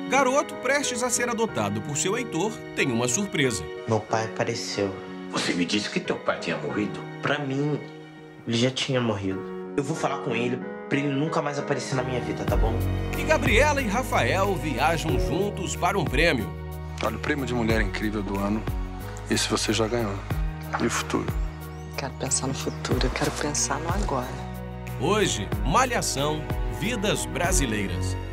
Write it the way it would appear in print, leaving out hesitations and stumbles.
Garoto, prestes a ser adotado por seu Heitor, tem uma surpresa. Meu pai apareceu. Você me disse que teu pai tinha morrido? Pra mim, ele já tinha morrido. Eu vou falar com ele pra ele nunca mais aparecer na minha vida, tá bom? E Gabriela e Rafael viajam juntos para um prêmio. Olha, o prêmio de mulher incrível do ano, esse você já ganhou. E o futuro? Quero pensar no futuro, eu quero pensar no agora. Hoje, Malhação, Vidas Brasileiras.